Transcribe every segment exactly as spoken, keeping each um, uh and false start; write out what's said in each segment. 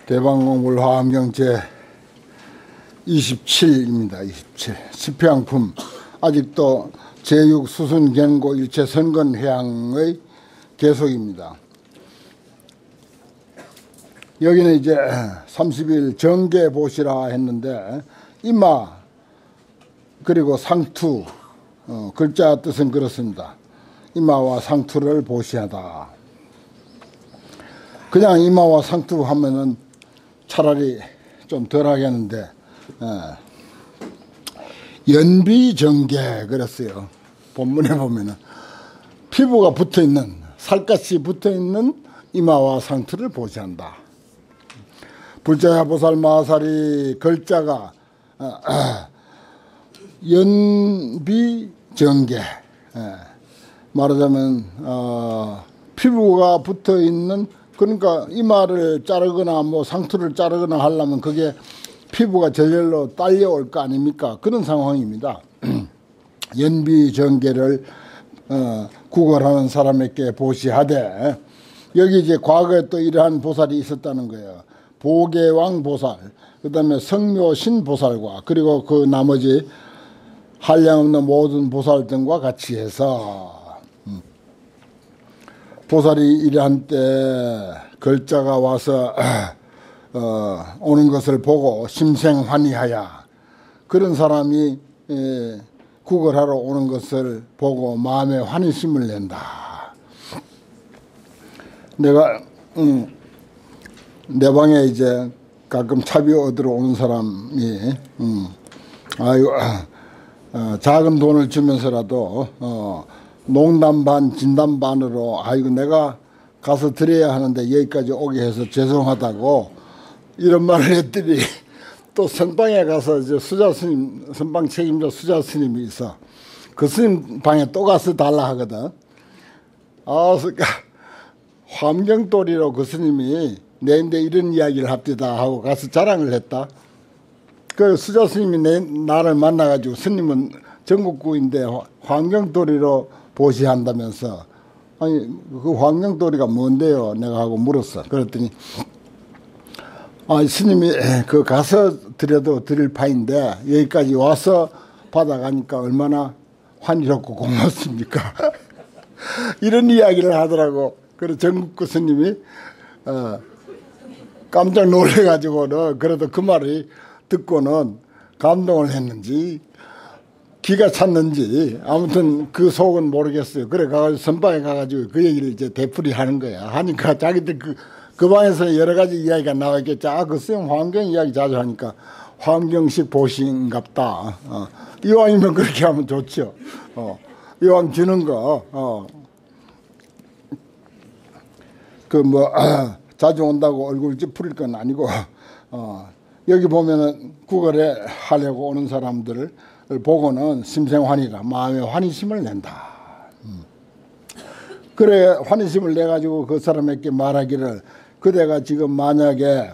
대방공불 화엄경 제 이십칠입니다. 이십칠. 시평품. 아직도 제육 수순 경고 일체 선건 회항의 계속입니다. 여기는 이제 삼십 일 정계 보시라 했는데, 이마 그리고 상투, 어, 글자 뜻은 그렇습니다. 이마와 상투를 보시하다. 그냥 이마와 상투 하면은 차라리 좀 덜 하겠는데, 어, 연비정계 그랬어요. 본문에 보면은 피부가 붙어있는, 살갗이 붙어있는 이마와 상투를 보시한다. 불자야 보살 마살이 글자가 어, 어, 연비정계, 예, 말하자면 어, 피부가 붙어있는, 그러니까 이마를 자르거나 뭐 상투를 자르거나 하려면 그게 피부가 절절로 딸려올 거 아닙니까? 그런 상황입니다. 연비정계를 어, 구걸하는 사람에게 보시하되, 여기 이제 과거에 또 이러한 보살이 있었다는 거예요. 보계왕 보살, 그 다음에 성묘신 보살과 그리고 그 나머지 한량없는 모든 보살 등과 같이 해서 음, 보살이 이러한 때 글자가 와서 어, 오는 것을 보고 심생환희하여, 그런 사람이 에, 구걸하러 오는 것을 보고 마음에 환희심을 낸다. 내가 음, 내 방에 이제 가끔 차비 얻으러 오는 사람이 음, 아이고 어, 작은 돈을 주면서라도 어, 농담 반 진담 반으로 아이고 내가 가서 드려야 하는데 여기까지 오게 해서 죄송하다고 이런 말을 했더니, 또 선방에 가서 이제 수자 스님, 선방 책임자 수자 스님이 있어. 그 스님 방에 또 가서 달라 하거든. 아, 그러니까 화엄경돌이로 그 스님이 내인데 이런 이야기를 합디다 하고 가서 자랑을 했다. 그 수자 스님이 내, 나를 만나가지고, 스님은 전국구인데 화엄경돌이로 보시한다면서, 아니 그 화엄경돌이가 뭔데요? 내가 하고 물었어. 그랬더니 아, 스님이 그 가서 드려도 드릴 파인데 여기까지 와서 받아가니까 얼마나 환희롭고 고맙습니까? 이런 이야기를 하더라고. 그래서 전국구 스님이 어, 깜짝 놀래가지고는, 그래도 그 말이 듣고는 감동을 했는지 기가 찼는지 아무튼 그 속은 모르겠어요. 그래 가가지고 선방에 가가지고 그 얘기를 이제 되풀이 하는 거야. 하니까 자기들 그 그 방에서 여러 가지 이야기가 나와있겠지. 아, 그 쌤 화엄경 이야기 자주 하니까 화엄경식 보신갑다. 어. 이왕이면 그렇게 하면 좋죠. 어. 이왕 주는 거, 어. 그 뭐, 아, 자주 온다고 얼굴 찌푸릴 건 아니고, 어. 여기 보면은 구걸에 하려고 오는 사람들을 보고는 심생환희라, 마음에 환희심을 낸다. 음. 그래, 환희심을 내가지고 그 사람에게 말하기를, 그대가 지금 만약에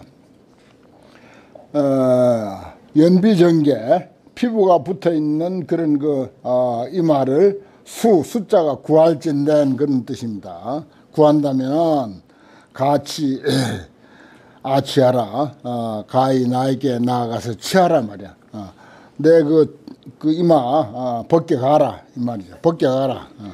어, 연비정계, 피부가 붙어있는 그런 그 어, 이마를 수, 숫자가 구할진된 그런 뜻입니다. 구한다면 같이 아취하라, 어, 가히 나에게 나아가서 취하라 말이야. 어, 내 그 그 이마 어, 벗겨가라 이 말이죠. 벗겨가라. 어.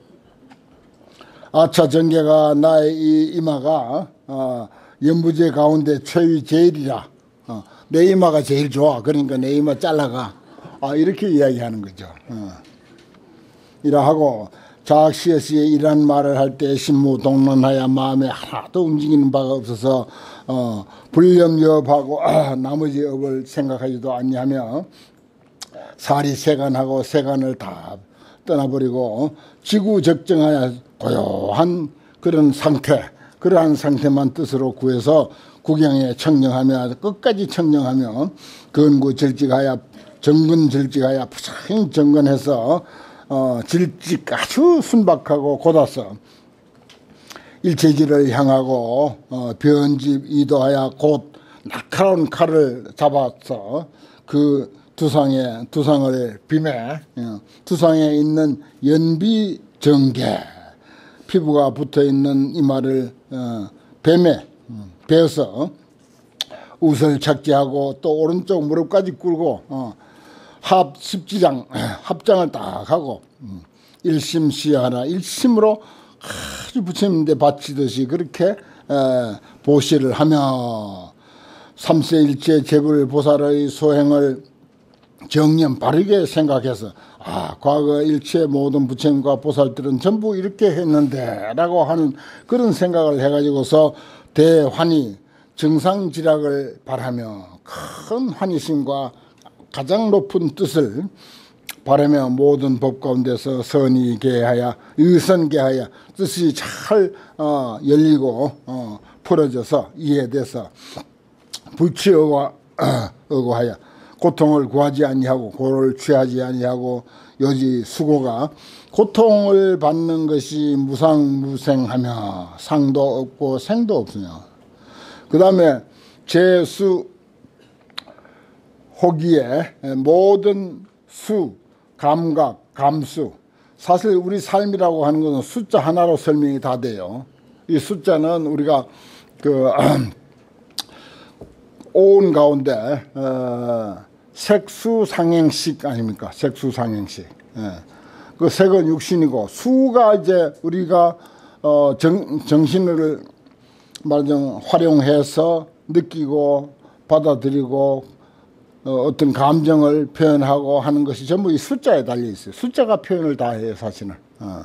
아차 정계가 나의 이 이마가 어, 연부제 가운데 최위 제일이라. 어, 내 이마가 제일 좋아. 그러니까 내 이마 잘라가. 아, 이렇게 이야기하는 거죠. 어. 이러하고 자학시에서의 이런 말을 할 때 신무동론하여 마음에 하나도 움직이는 바가 없어서 어, 불념여업하고 아, 나머지 업을 생각하지도 아니하며 사리 세간하고 세간을 다 떠나버리고 지구적정하여 고요한 그런 상태, 그러한 상태만 뜻으로 구해서 구경에 청정하며 끝까지 청정하며 근구절직하여 정근절직하여 부상히 정근해서 어, 질직 아주 순박하고 곧아서 일체지를 향하고 어, 변집 이도하여 곧 날카로운 칼을 잡아서 그 두상에 두상을 빔에 어, 두상에 있는 연비정계, 피부가 붙어있는 이마를 어, 뱀에 베어서 웃을 착지하고 또 오른쪽 무릎까지 꿇고 어, 합 십지장 합장을 딱 하고 음, 일심시하나 일심으로 아주 부처님께 바치듯이 그렇게 에, 보시를 하며 삼세일체 제불보살의 소행을 정념 바르게 생각해서 아 과거 일체 모든 부처님과 보살들은 전부 이렇게 했는데 라고 하는 그런 생각을 해가지고서 대환희 정상지락을 바라며 큰 환희심과 가장 높은 뜻을 바라며 모든 법 가운데서 선이 개하여 의선개하여 뜻이 잘 어, 열리고 어, 풀어져서 이해돼서 불치어와 어고하여 고통을 구하지 아니하고 고를 취하지 아니하고 여지 수고가 고통을 받는 것이 무상무생하며 상도 없고 생도 없으며 그 다음에 제수 호기에 모든 수 감각 감수 사실 우리 삶이라고 하는 것은 숫자 하나로 설명이 다 돼요. 이 숫자는 우리가 그 오온 가운데 어, 색수상행식 아닙니까? 색수상행식. 예. 그 색은 육신이고 수가 이제 우리가 어, 정, 정신을 말하자면 활용해서 느끼고 받아들이고 어, 어떤 감정을 표현하고 하는 것이 전부 이 숫자에 달려 있어요. 숫자가 표현을 다 해요, 사실은. 어.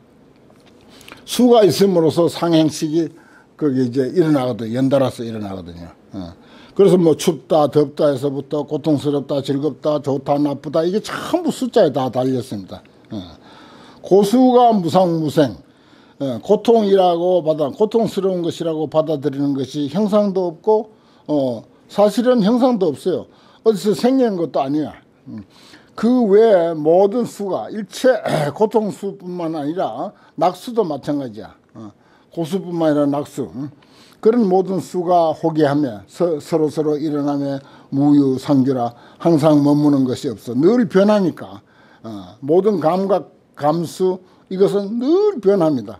수가 있음으로써 상행식이 그게 이제 일어나거든요. 연달아서 일어나거든요. 어. 그래서 뭐 춥다, 덥다 해서부터 고통스럽다, 즐겁다, 좋다, 나쁘다 이게 전부 숫자에 다 달렸습니다. 어. 고수가 무상무생, 어. 고통이라고 받아, 고통스러운 것이라고 받아들이는 것이 형상도 없고, 어, 사실은 형상도 없어요. 어디서 생긴 것도 아니야. 그 외에 모든 수가 일체 고통수뿐만 아니라 낙수도 마찬가지야. 고수뿐만 아니라 낙수. 그런 모든 수가 호기하며 서로 서로 일어나며 무유상규라 항상 머무는 것이 없어. 늘 변하니까. 모든 감각, 감수 이것은 늘 변합니다.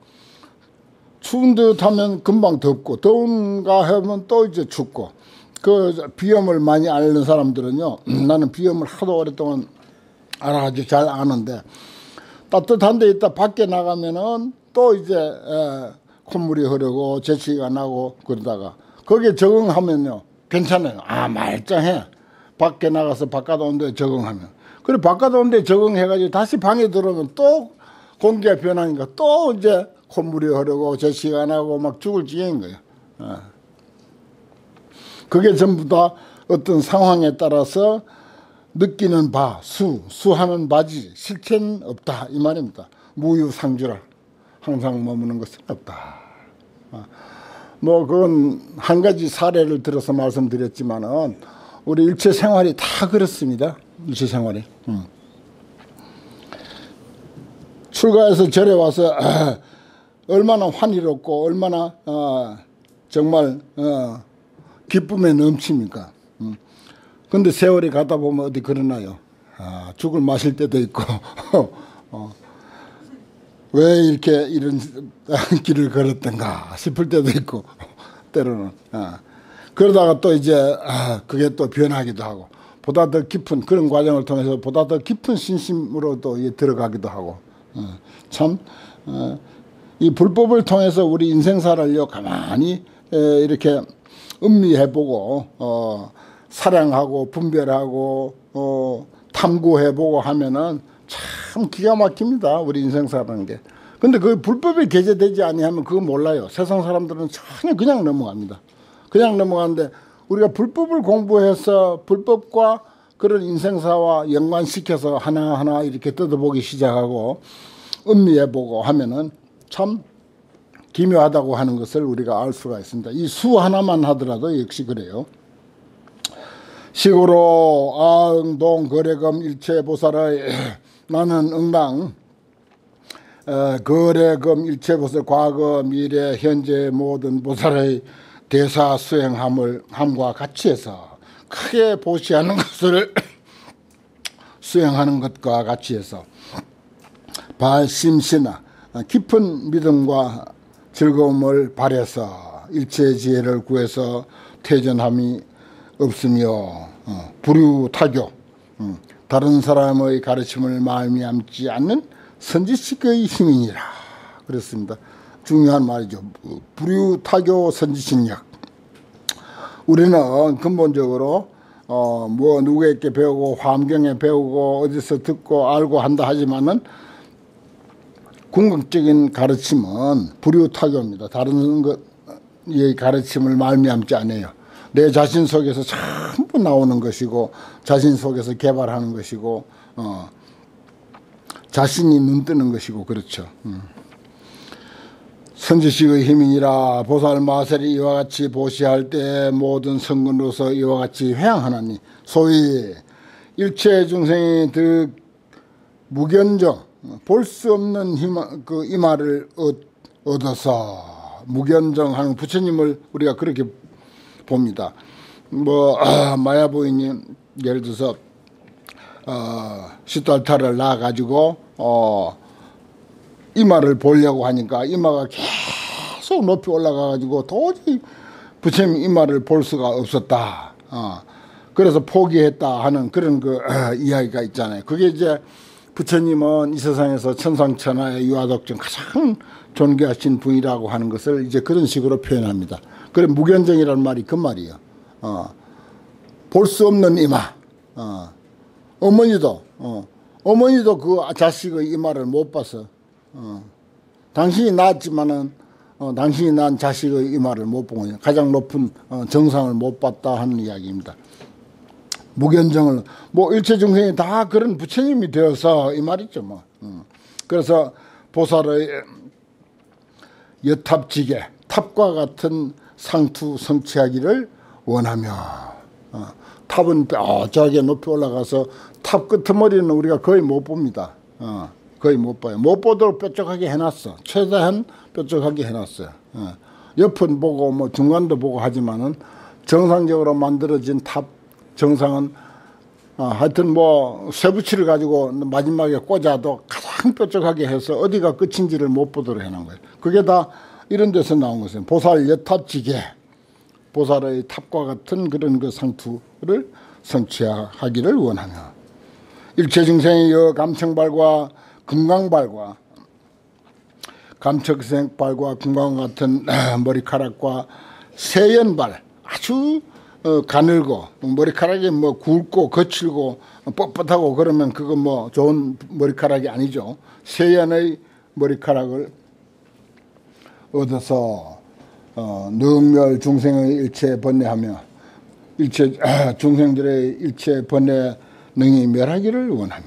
추운 듯 하면 금방 덥고 더운가 하면 또 이제 춥고 그 비염을 많이 앓는 사람들은요, 나는 비염을 하도 오랫동안 알아가지고 잘 아는데 따뜻한 데 있다 밖에 나가면은 또 이제 에, 콧물이 흐르고 재채기가 나고 그러다가 거기에 적응하면요 괜찮아요. 아 말짱해. 밖에 나가서 바깥 온도에 적응하면 그래 바깥 온도에 적응해가지고 다시 방에 들어오면 또 공기가 변하니까 또 이제 콧물이 흐르고 재채기가 나고 막 죽을 지경인 거예요. 어. 그게 전부 다 어떤 상황에 따라서 느끼는 바, 수, 수하는 바지, 실체는 없다 이 말입니다. 무유상주라 항상 머무는 것은 없다. 뭐 그건 한 가지 사례를 들어서 말씀드렸지만은 우리 일체 생활이 다 그렇습니다. 일체 생활이. 음. 출가해서 절에 와서 아, 얼마나 환희롭고 얼마나 어, 정말 어, 기쁨에 넘칩니까? 음. 근데 세월이 가다 보면 어디 그러나요? 아, 죽을 마실 때도 있고, 어, 왜 이렇게 이런 길을 걸었던가 싶을 때도 있고, 때로는. 아. 그러다가 또 이제, 아, 그게 또 변하기도 하고, 보다 더 깊은 그런 과정을 통해서 보다 더 깊은 신심으로 또 들어가기도 하고, 어, 참, 어, 이 불법을 통해서 우리 인생사를요, 가만히 에, 이렇게 음미해보고 어, 사랑하고 분별하고 어, 탐구해보고 하면은 참 기가 막힙니다. 우리 인생사라는 게. 근데 그 불법이 개재되지 아니하면 그거 몰라요. 세상 사람들은 전혀 그냥 넘어갑니다. 그냥 넘어가는데 우리가 불법을 공부해서 불법과 그런 인생사와 연관시켜서 하나하나 이렇게 뜯어보기 시작하고 음미해보고 하면은 참 기묘하다고 하는 것을 우리가 알 수가 있습니다. 이 수 하나만 하더라도 역시 그래요. 식으로 아응동 거래금 일체보살의 나는 응당 어, 거래금 일체보살 과거 미래 현재 모든 보살의 대사 수행함을 함과 같이 해서 크게 보시하는 것을 수행하는 것과 같이 해서 발심시나 깊은 믿음과 즐거움을 발해서 일체 지혜를 구해서 태전함이 없으며 어, 불유타교 음, 다른 사람의 가르침을 말미암지 않는 선지식의 힘이니라 그랬습니다. 중요한 말이죠. 불유타교 선지식력. 우리는 근본적으로 어, 뭐 누구에게 배우고 환경에 배우고 어디서 듣고 알고 한다 하지만은 궁극적인 가르침은 불유타교입니다. 다른 것의 가르침을 말미암지 않아요. 내 자신 속에서 전부 나오는 것이고 자신 속에서 개발하는 것이고 어, 자신이 눈뜨는 것이고 그렇죠. 음. 선지식의 힘이니라. 보살 마셀이 이와 같이 보시할 때 모든 성근으로서 이와 같이 회항하나니 소위 일체 중생이 그 무견정 볼 수 없는 힘, 그 이마를 얻어서 무견정하는 부처님을 우리가 그렇게 봅니다. 뭐 아, 마야부인이 예를 들어서 어, 시달타를 낳아 가지고 어, 이마를 보려고 하니까 이마가 계속 높이 올라가 가지고 도저히 부처님 이마를 볼 수가 없었다. 어, 그래서 포기했다 하는 그런 그 어, 이야기가 있잖아요. 그게 이제 부처님은 이 세상에서 천상천하의 유아독중 가장 존귀하신 분이라고 하는 것을 이제 그런 식으로 표현합니다. 그래 무견정이라는 말이 그 말이에요. 어, 볼 수 없는 이마. 어, 어머니도 어, 어머니도 그 자식의 이마를 못 봤어. 어, 당신이 낳았지만은 어, 당신이 낳은 자식의 이마를 못 본 거예요. 가장 높은 어, 정상을 못 봤다 하는 이야기입니다. 무견정을 뭐 일체 중생이 다 그런 부처님이 되어서 이 말이죠 뭐. 음. 그래서 보살의 여탑지계 탑과 같은 상투 성취하기를 원하며 어, 탑은 뼈저하게 높이 올라가서 탑 끄트머리는 우리가 거의 못 봅니다. 어, 거의 못 봐요. 못 보도록 뾰족하게 해놨어. 최대한 뾰족하게 해놨어요. 어. 옆은 보고 뭐 중간도 보고 하지만은 정상적으로 만들어진 탑 정상은 어, 하여튼 뭐 쇠붙이를 가지고 마지막에 꽂아도 가장 뾰족하게 해서 어디가 끝인지를 못 보도록 해놓은 거예요. 그게 다 이런 데서 나온 것이에요. 보살 여탑지계 보살의 탑과 같은 그런 그 상투를 성취하기를 원하며 일체 중생의 여 감청발과 금강발과 감청색발과 금강 같은 머리카락과 세연발 아주 어, 가늘고 머리카락이 뭐 굵고 거칠고 뻣뻣하고 그러면 그거 뭐 좋은 머리카락이 아니죠. 세연의 머리카락을 얻어서 어, 능멸 중생의 일체 번뇌하며 일체 아, 중생들의 일체 번뇌 능히 멸하기를 원하며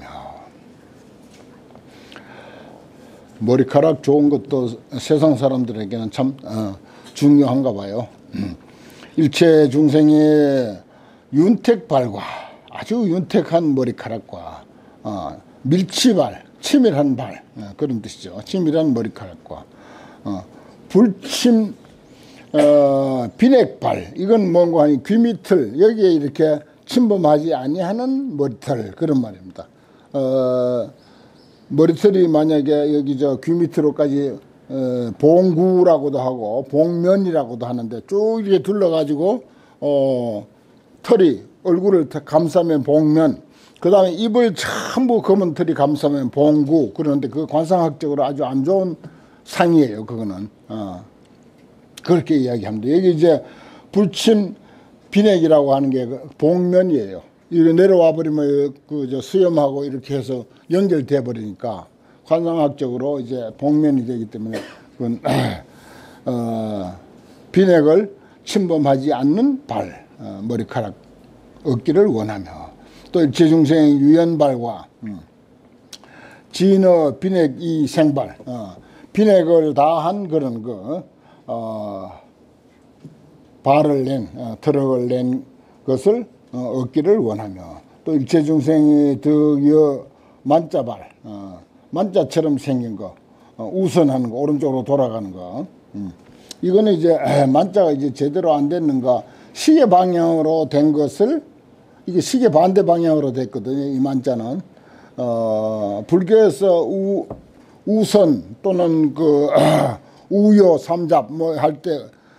머리카락 좋은 것도 세상 사람들에게는 참 어, 중요한가 봐요. 음. 일체 중생의 윤택발과 아주 윤택한 머리카락과 어, 밀치발, 치밀한 발 어, 그런 뜻이죠. 치밀한 머리카락과 어, 불침 어, 비넥발 이건 뭔가 하니 귀밑을 여기에 이렇게 침범하지 아니하는 머리털 그런 말입니다. 어, 머리털이 만약에 여기 저 귀밑으로까지 어, 봉구라고도 하고 봉면이라고도 하는데 쭉 이렇게 둘러가지고 어, 털이 얼굴을 감싸면 봉면 그 다음에 입을 전부 검은 털이 감싸면 봉구 그러는데 그 관상학적으로 아주 안 좋은 상이에요. 그거는 어, 그렇게 이야기합니다. 여기 이제 불침 비넥이라고 하는 게 봉면이에요. 이렇게 내려와 버리면 그 저 수염하고 이렇게 해서 연결돼 버리니까 관상학적으로 이제 봉면이 되기 때문에 그건 어, 비넥을 침범하지 않는 발 어, 머리카락 얻기를 원하며 또 일체 중생의 유연발과 음, 진어 비넥 이 생발 어, 비넥을 다 한 그런 그 어, 발을 낸 어, 트럭을 낸 것을 어, 얻기를 원하며 또 일체 중생의 덕여 만자발 어, 만자처럼 생긴 거 어, 우선하는 거 오른쪽으로 돌아가는 거 음. 이거는 이제 만자가 이제 제대로 안 됐는가 시계 방향으로 된 것을 이게 시계 반대 방향으로 됐거든요. 이 만자는 어, 불교에서 우, 우선 또는 그 우요 삼잡 뭐 할 때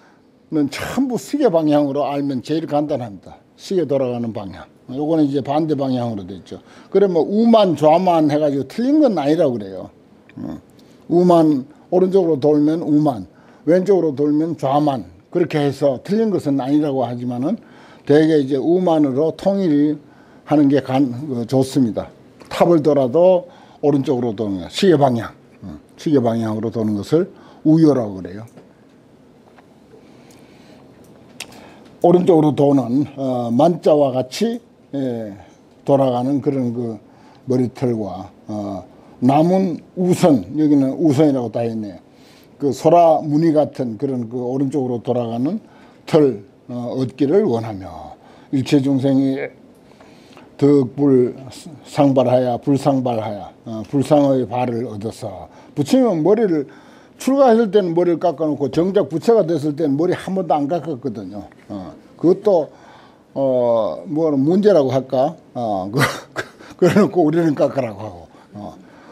전부 시계 방향으로 알면 제일 간단합니다. 시계 돌아가는 방향. 요거는 이제 반대 방향으로 됐죠. 그러면 우만 좌만 해가지고 틀린 건 아니라고 그래요. 우만 오른쪽으로 돌면 우만, 왼쪽으로 돌면 좌만, 그렇게 해서 틀린 것은 아니라고 하지만은 대개 이제 우만으로 통일이 하는 게 간, 좋습니다. 탑을 돌아도 오른쪽으로 도는 거, 시계 방향, 시계 방향으로 도는 것을 우효라고 그래요. 오른쪽으로 도는 어, 만자와 같이 예, 돌아가는 그런 그 머리털과 어, 남은 우선, 여기는 우선이라고 다 했네요. 그 소라 무늬 같은 그런 그 오른쪽으로 돌아가는 털 어, 얻기를 원하며 일체 중생이 덕불 상발하여 불상발하여 어, 불상의 발을 얻어서 부처님은 머리를 출가했을 때는 머리를 깎아놓고 정작 부처가 됐을 때는 머리 한 번도 안 깎았거든요. 어, 그것도 어, 뭐 문제라고 할까? 어, 그, 그, 그래놓고 우리는 깎으라고 하고. 어.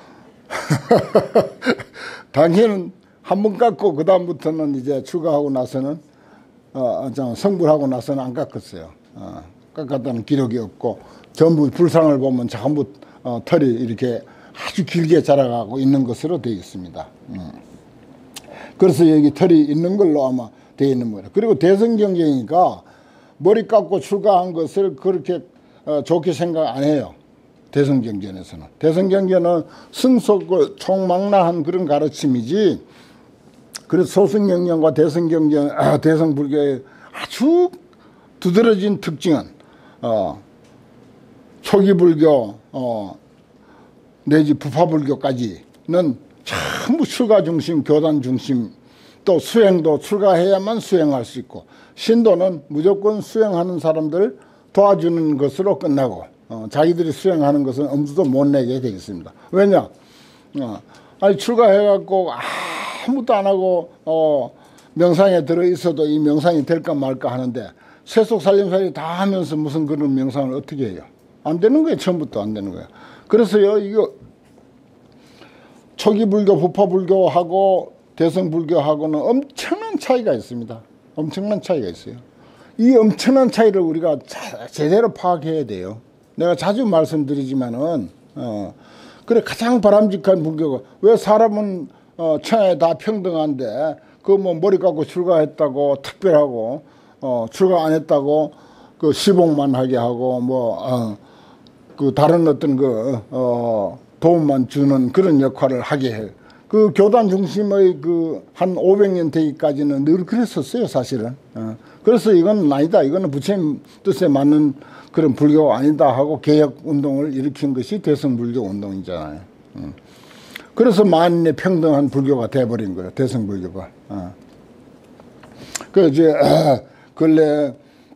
당신은 한 번 깎고 그 다음부터는 이제 출가하고 나서는 어, 성불하고 나서는 안 깎았어요. 어, 깎았다는 기록이 없고 전부 불상을 보면 전부 어, 털이 이렇게 아주 길게 자라가고 있는 것으로 되어 있습니다. 음. 그래서 여기 털이 있는 걸로 아마 되어 있는 거예요. 그리고 대성경제니까 머리 깎고 출가한 것을 그렇게 어, 좋게 생각 안 해요. 대성경전에서는. 대성경전은 승속을 총망라한 그런 가르침이지, 그래서 소승경전과 대성경전, 아, 대성불교의 아주 두드러진 특징은 어, 초기불교 어, 내지 부파불교까지는 전부 출가 중심, 교단 중심, 또 수행도 출가해야만 수행할 수 있고, 신도는 무조건 수행하는 사람들 도와주는 것으로 끝나고 어, 자기들이 수행하는 것은 엄두도 못 내게 되어 있습니다. 왜냐? 어, 아니 출가해갖고 아무것도 안 하고 어, 명상에 들어있어도 이 명상이 될까 말까 하는데 세속 살림살이 다 하면서 무슨 그런 명상을 어떻게 해요? 안 되는 거예요. 처음부터 안 되는 거예요. 그래서요, 이거 초기불교, 부파불교하고 대성불교하고는 엄청난 차이가 있습니다. 엄청난 차이가 있어요. 이 엄청난 차이를 우리가 자, 제대로 파악해야 돼요. 내가 자주 말씀드리지만은 어, 그래 가장 바람직한 불교가, 왜 사람은 어, 천하에 다 평등한데 그 뭐 머리 깎고 출가했다고 특별하고 어, 출가 안 했다고 그 시봉만 하게 하고 뭐 어, 그 다른 어떤 그 어, 도움만 주는 그런 역할을 하게 해요. 그 교단 중심의 그 한 오백 년 되기까지는 늘 그랬었어요, 사실은. 어. 그래서 이건 아니다, 이거는 부처님 뜻에 맞는 그런 불교가 아니다 하고 개혁 운동을 일으킨 것이 대성불교 운동이잖아요. 어. 그래서 만인의 평등한 불교가 돼버린 거예요, 대성불교가. 어. 그 이제 어, 근래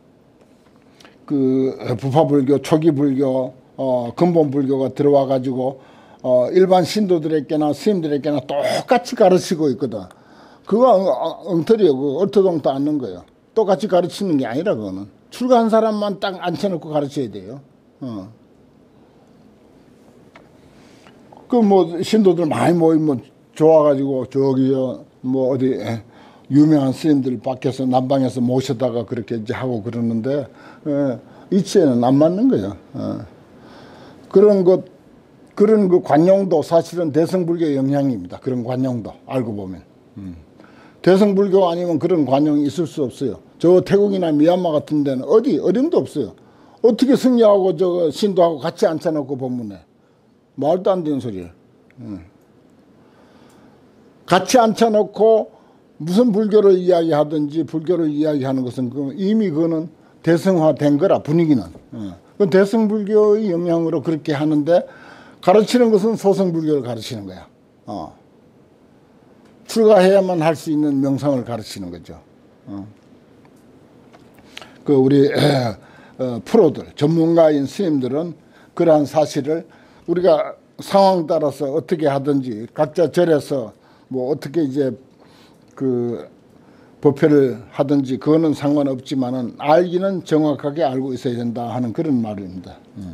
그 부파불교, 초기불교, 어, 근본불교가 들어와 가지고 어, 일반 신도들에게나 스님들에게나 똑같이 가르치고 있거든. 그거 엉터리요. 그거 얼토당토 않는 거예요. 똑같이 가르치는 게 아니라 그거는. 출가한 사람만 딱 앉혀놓고 가르쳐야 돼요. 어. 그 뭐 신도들 많이 모이면 좋아가지고 저기 뭐 어디 유명한 스님들 밖에서 남방에서 모셔다가 그렇게 이제 하고 그러는데 에, 이치에는 안 맞는 거예요. 어. 그런 것, 그런 그 관용도 사실은 대성불교의 영향입니다. 그런 관용도 알고 보면. 음. 대성불교 아니면 그런 관용이 있을 수 없어요. 저 태국이나 미얀마 같은 데는 어디 어림도 없어요. 어떻게 승려하고 저 신도하고 같이 앉혀놓고 법문해. 말도 안 되는 소리를. 음. 같이 앉혀놓고 무슨 불교를 이야기하든지 불교를 이야기하는 것은 이미 그거는 대성화된 거라, 분위기는. 어. 대성불교의 영향으로 그렇게 하는데 가르치는 것은 소성불교를 가르치는 거야. 어. 출가해야만 할 수 있는 명상을 가르치는 거죠. 어. 그 우리 에, 어, 프로들, 전문가인 스님들은 그러한 사실을 우리가 상황 따라서 어떻게 하든지 각자 절에서 뭐 어떻게 이제 그 법회를 하든지 그거는 상관없지만은 알기는 정확하게 알고 있어야 된다 하는 그런 말입니다. 음.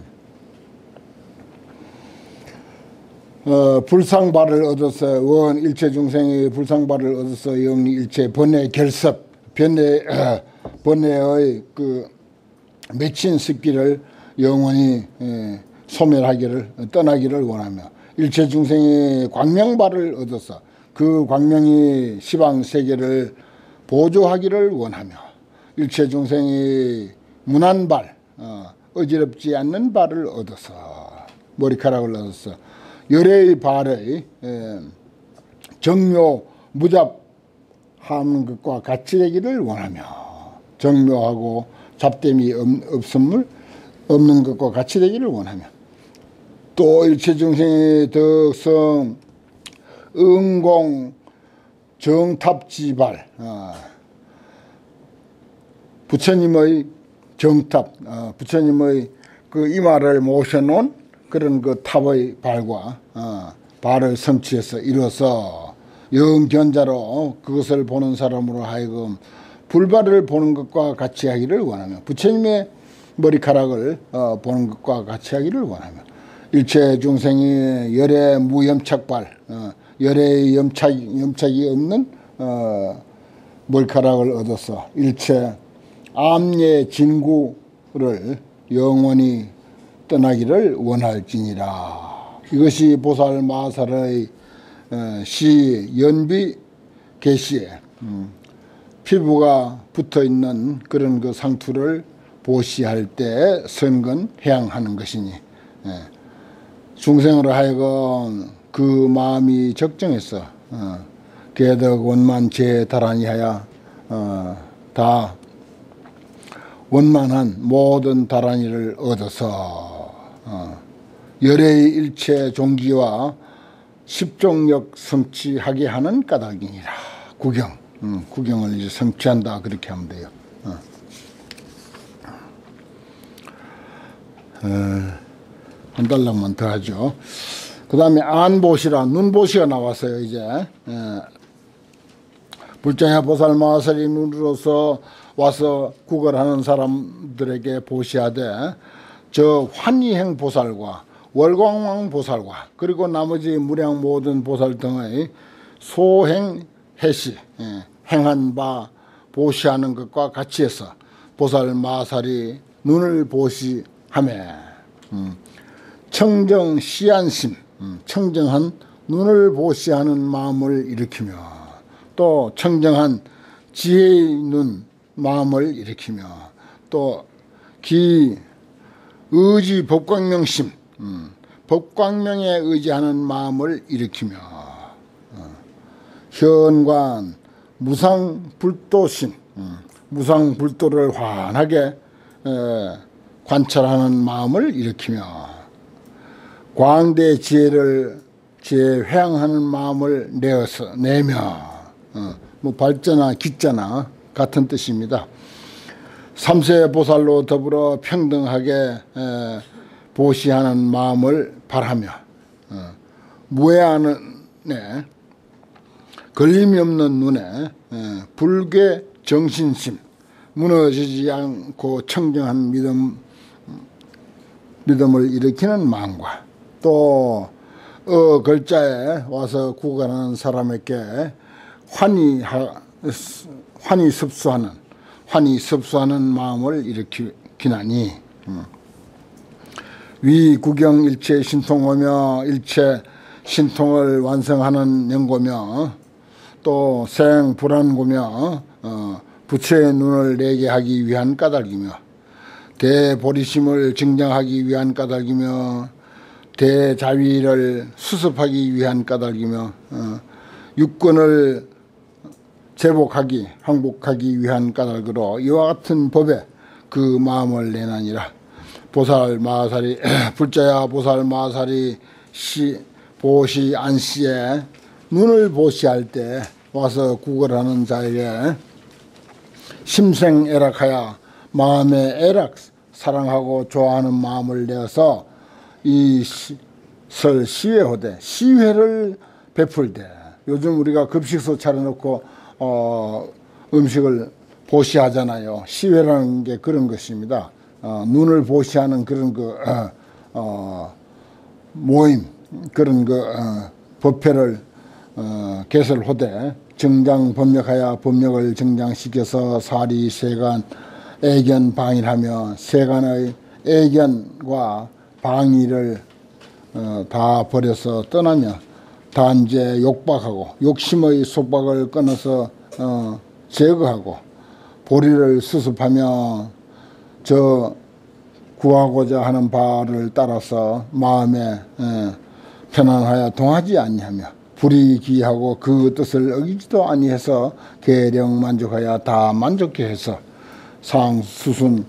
어, 불상발을 얻어서 원 일체 중생의 불상발을 얻어서 영리 일체 번뇌 결습, 번뇌, 번뇌의 그 맺힌 습기를 영원히 소멸하기를, 떠나기를 원하며 일체 중생이 광명발을 얻어서 그 광명이 시방세계를 보조하기를 원하며 일체 중생이 무난발, 어, 어지럽지 않는 발을 얻어서 머리카락을 얻어서 열의 발의 에, 정묘 무잡하는 것과 같이 되기를 원하며 정묘하고 잡됨이 없, 없음을 없는 것과 같이 되기를 원하며 또 일체 중생의 덕성 응공 정탑지발, 어, 부처님의 정탑, 어, 부처님의 그 이마를 모셔놓은 그런 그 탑의 발과 어, 발을 성취해서 이뤄서 영견자로 그것을 보는 사람으로 하여금 불발을 보는 것과 같이 하기를 원하며 부처님의 머리카락을 어, 보는 것과 같이 하기를 원하며 일체 중생이 열의 무염착발, 어, 열의 염착, 염착이 없는 어, 머리카락을 얻어서 일체 암예 진구를 영원히 떠나기를 원할지니라. 이것이 보살 마살의 어, 시 연비 계시에 음, 피부가 붙어 있는 그런 그 상투를 보시할 때 선근해양하는 것이니 예. 중생으로 하여금 그 마음이 적정해서 어, 개덕 원만 제다란이 하여 어, 다 원만한 모든 다란이를 얻어서 어, 열의 일체 종기와 십종력 성취하게 하는 까닭이니라. 구경, 음, 구경을 이제 성취한다 그렇게 하면 돼요. 어. 어, 한 달락만 더 하죠. 그 다음에 안보시라 눈보시가 나왔어요. 이제 예. 불자야 보살 마살이 눈으로서 와서 구걸하는 사람들에게 보시하되 저 환희행 보살과 월광왕 보살과 그리고 나머지 무량 모든 보살 등의 소행 해시 예. 행한 바 보시하는 것과 같이 해서 보살 마살이 눈을 보시하매 음. 청정 시안심 음. 청정한 눈을 보시하는 마음을 일으키며 또 청정한 지혜의 눈 마음을 일으키며 또 기 의지 법광명심 음. 법광명에 의지하는 마음을 일으키며 어. 현관 무상불도심 음. 무상불도를 환하게 에, 관찰하는 마음을 일으키며 광대 지혜를 재회양하는 마음을 내어서 내며 어, 뭐 발자나 기자나 같은 뜻입니다. 삼세 보살로 더불어 평등하게 에, 보시하는 마음을 바라며 어, 무해하는 걸림이 없는 눈에 에, 불괴 정신심 무너지지 않고 청정한 믿음 믿음을 일으키는 마음과 또 어 글자에 와서 구간하는 사람에게 환희 환희 습수하는 환희 습수하는 마음을 일으키나니 음. 위 구경 일체 신통하며 일체 신통을 완성하는 연고며 또 생 불안고며 어, 부처의 눈을 내게 하기 위한 까닭이며 대보리심을 증정하기 위한 까닭이며 대자위를 수습하기 위한 까닭이며 어, 육권을 제복하기 항복하기 위한 까닭으로 이와 같은 법에 그 마음을 내나니라. 보살 마살이 불자야 보살 마살이 시 보시 안시에 눈을 보시할 때 와서 구걸하는 자에게 심생애락하여 마음의 애락 사랑하고 좋아하는 마음을 내어서 이 설 시회호대 시회를 베풀되 요즘 우리가 급식소 차려놓고 어, 음식을 보시하잖아요. 시회라는 게 그런 것입니다. 어, 눈을 보시하는 그런 그 어, 어, 모임 그런 그 어, 법회를 어, 개설호대 정장 법력하여 법력을 정장시켜서 사리 세간 애견 방일하며 세간의 애견과 방위를 어, 다 버려서 떠나며 단죄 욕박하고 욕심의 속박을 끊어서 어, 제거하고 보리를 수습하며 저 구하고자 하는 바를 따라서 마음에 에, 편안하여 동하지 아니하며 불이기하고 그 뜻을 어기지도 아니해서 계령 만족하여 다 만족해 해서 상수순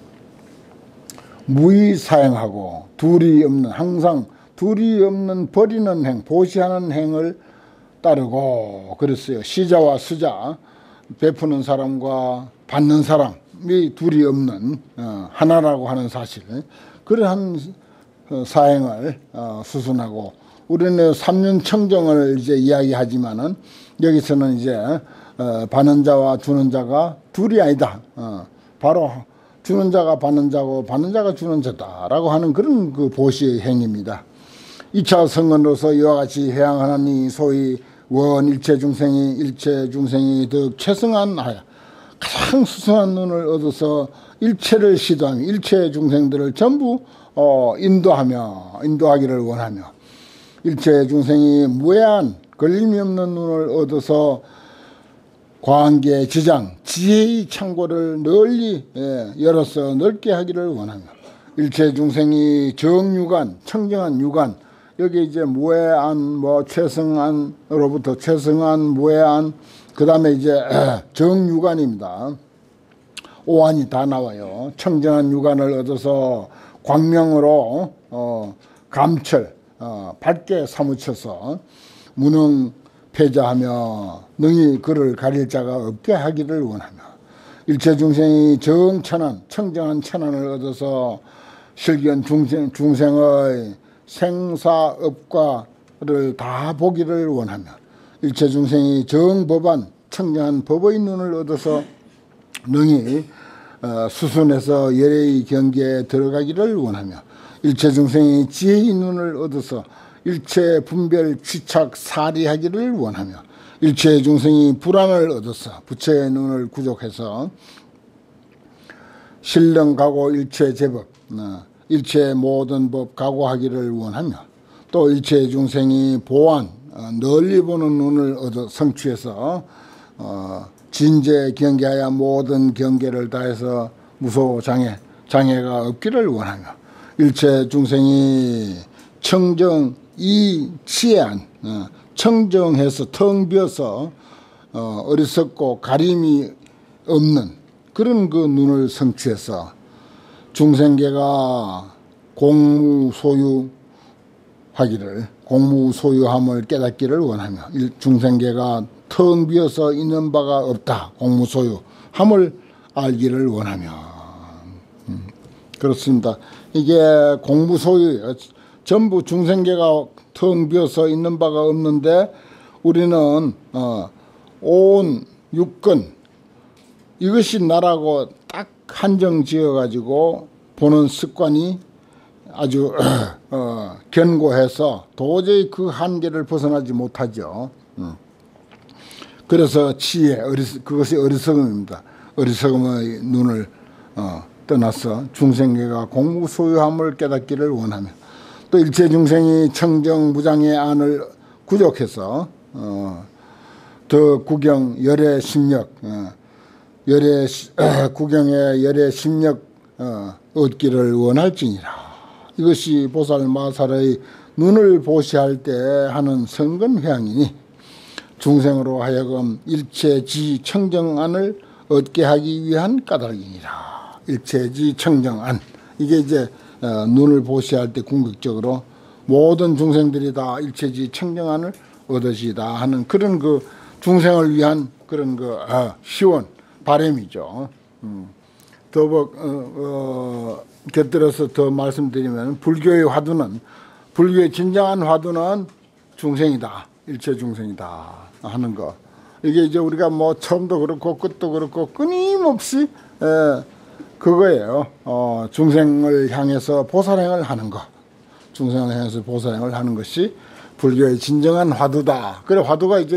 무의사행하고 둘이 없는 항상 둘이 없는 버리는 행 보시하는 행을 따르고 그랬어요. 시자와 수자 베푸는 사람과 받는 사람이 둘이 없는 어, 하나라고 하는 사실 그러한 사행을 어, 수순하고 우리는 삼륜청정을 이제 이야기하지만은 여기서는 이제 어, 받는 자와 주는 자가 둘이 아니다. 어, 바로 주는 자가 받는 자고 받는 자가 주는 자다라고 하는 그런 그 보시의 행위입니다. 이 차 성언으로서 이와 같이 해양하나니 소위 원 일체 중생이 일체 중생이 더 최승한 하여 가장 수승한 눈을 얻어서 일체를 시도하며 일체 중생들을 전부 어, 인도하며 인도하기를 원하며 일체 중생이 무해한 걸림이 없는 눈을 얻어서 관계 지장 지혜의 창고를 널리 예, 열어서 넓게 하기를 원하며 일체 중생이 정유관 청정한 유관 여기 이제 무해한 뭐 최승한으로부터 최승한 무해한 그 다음에 이제 정유관입니다. 오한이 다 나와요. 청정한 유관을 얻어서 광명으로 어, 감철 어, 밝게 사무쳐서 무능 패자하며 능히 그를 가릴 자가 없게 하기를 원하며 일체 중생이 정천한 청정한 천안을 얻어서 실견 중생, 중생의 생사업과를 다 보기를 원하며 일체 중생이 정법한 청정한 법의 눈을 얻어서 능히 어, 수순해서 열애의 경계에 들어가기를 원하며 일체 중생이 지혜의 눈을 얻어서 일체 분별 취착 사리하기를 원하며 일체 중생이 불안을 얻어서 부처의 눈을 구족해서 신령 가고 일체 제법 어, 일체 모든 법 각오하기를 원하며 또 일체 중생이 보안 어, 널리 보는 눈을 얻어 성취해서 어, 진제 경계하여 모든 경계를 다해서 무소 장애 장애가 없기를 원하며 일체 중생이 청정 이치안 어, 청정해서 텅 비어서 어, 어리석고 가림이 없는 그런 그 눈을 성취해서 중생계가 공무 소유하기를 공무 소유함을 깨닫기를 원하며 중생계가 텅 비어서 있는 바가 없다. 공무 소유함을 알기를 원하며 음, 그렇습니다. 이게 공무 소유예요. 전부 중생계가 텅 비어서 있는 바가 없는데 우리는 어, 온 육근 이것이 나라고 딱 한정 지어 가지고 보는 습관이 아주 어, 견고해서 도저히 그 한계를 벗어나지 못하죠. 음. 그래서 치에 어리석, 그것이 어리석음입니다. 어리석음의 눈을 어, 떠나서 중생계가 공무소유함을 깨닫기를 원하며 또 일체 중생이 청정무장의 안을 구족해서 어, 더 구경 열애 심력 어, 열애 어, 구경의 열애 심력 어, 얻기를 원할지니라. 이것이 보살마살의 눈을 보시할 때 하는 선근회양이니 중생으로 하여금 일체지 청정안을 얻게 하기 위한 까닭이니라. 일체지 청정안 이게 이제 어, 눈을 보시할 때 궁극적으로 모든 중생들이 다 일체지 청정안을 얻으시다 하는 그런 그 중생을 위한 그런 그 어, 시원 바람이죠. 음. 더욱 어, 어, 곁들여서 더 말씀드리면 불교의 화두는 불교의 진정한 화두는 중생이다. 일체 중생이다 하는 거. 이게 이제 우리가 뭐 처음도 그렇고 끝도 그렇고 끊임없이 에, 그거예요. 어, 중생을 향해서 보살행을 하는 거. 중생을 향해서 보살행을 하는 것이 불교의 진정한 화두다. 그래 화두가 이제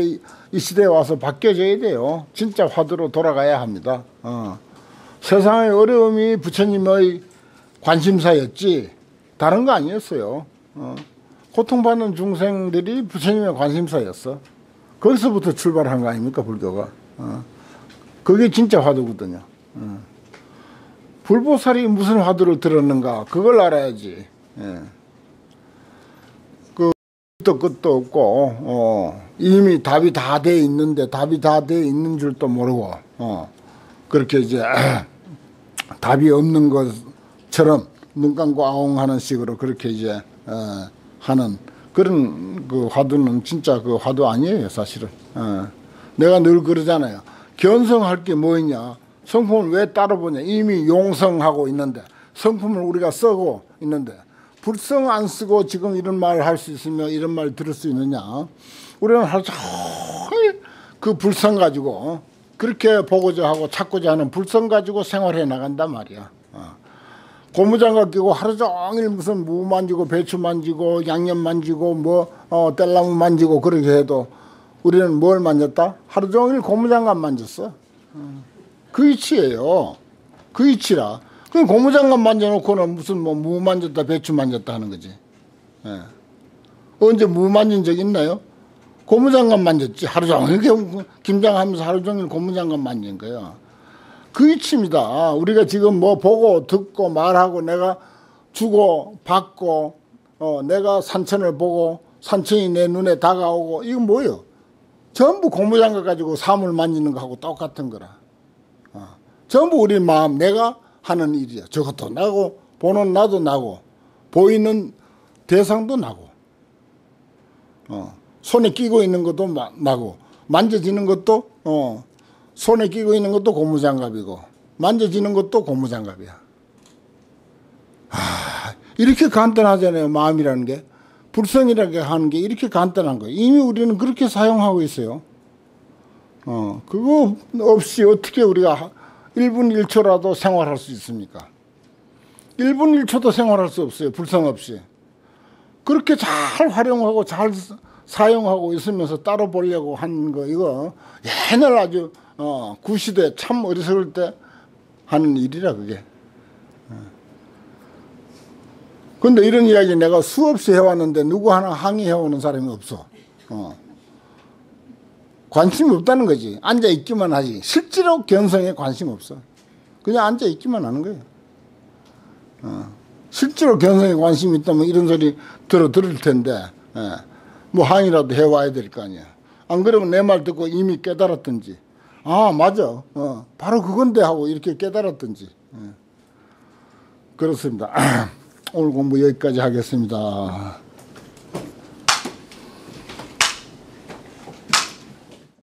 이 시대에 와서 바뀌어져야 돼요. 진짜 화두로 돌아가야 합니다. 어. 세상의 어려움이 부처님의 관심사였지 다른 거 아니었어요. 어. 고통받는 중생들이 부처님의 관심사였어. 거기서부터 출발한 거 아닙니까, 불교가. 어. 그게 진짜 화두거든요. 어. 불보살이 무슨 화두를 들었는가 그걸 알아야지. 예. 그 끝도 끝도 없고 어. 이미 답이 다 돼 있는데 답이 다 돼 있는 줄도 모르고 어. 그렇게 이제 답이 없는 것처럼 눈 감고 아웅하는 식으로 그렇게 이제 어, 하는 그런 그 화두는 진짜 그 화두 아니에요, 사실은. 어. 내가 늘 그러잖아요. 견성할 게 뭐 있냐? 성품을 왜 따로 보냐? 이미 용성하고 있는데 성품을 우리가 쓰고 있는데 불성 안 쓰고 지금 이런 말을 할 수 있으며 이런 말 들을 수 있느냐? 우리는 하루 종일 그 불성 가지고 그렇게 보고자 하고 찾고자 하는 불성 가지고 생활해 나간단 말이야. 어. 고무장갑 끼고 하루 종일 무슨 무 만지고 배추 만지고 양념 만지고 뭐 어, 뗄나무 만지고 그렇게 해도 우리는 뭘 만졌다? 하루 종일 고무장갑 만졌어. 어. 그 이치예요. 그 이치라. 그럼 고무장갑 만져놓고는 무슨 뭐 무 만졌다 배추 만졌다 하는 거지. 예. 언제 무 만진 적 있나요? 고무장갑 만졌지. 하루 종일 김장하면서 하루 종일 고무장갑 만진 거예요. 그 이치입니다. 우리가 지금 뭐 보고 듣고 말하고 내가 주고 받고 어, 내가 산천을 보고 산천이 내 눈에 다가오고 이건 뭐예요? 전부 고무장갑 가지고 사물 만지는 거하고 똑같은 거라. 어. 전부 우리 마음 내가 하는 일이야. 저것도 나고 보는 나도 나고 보이는 대상도 나고 어. 손에 끼고 있는 것도 마, 나고 만져지는 것도 어. 손에 끼고 있는 것도 고무장갑이고 만져지는 것도 고무장갑이야. 아, 이렇게 간단하잖아요. 마음이라는 게. 불성이라게 하는 게 이렇게 간단한 거예요. 이미 우리는 그렇게 사용하고 있어요. 어, 그거 없이 어떻게 우리가 일 분 일 초라도 생활할 수 있습니까? 일 분 일 초도 생활할 수 없어요. 불성 없이. 그렇게 잘 활용하고 잘 사용하고 있으면서 따로 보려고 한 거 이거 옛날 아주 어, 구시대 참 어리석을 때 하는 일이라 그게. 근데 이런 이야기 내가 수없이 해왔는데 누구 하나 항의해오는 사람이 없어. 어. 관심이 없다는 거지. 앉아있기만 하지. 실제로 견성에 관심 없어. 그냥 앉아있기만 하는 거예요. 어. 실제로 견성에 관심이 있다면 이런 소리 들어 들을 텐데 예. 뭐 항의라도 해와야 될 거 아니야. 안 그러면 내 말 듣고 이미 깨달았든지 아 맞아 어. 바로 그건데 하고 이렇게 깨달았든지 예. 그렇습니다. 오늘 공부 여기까지 하겠습니다.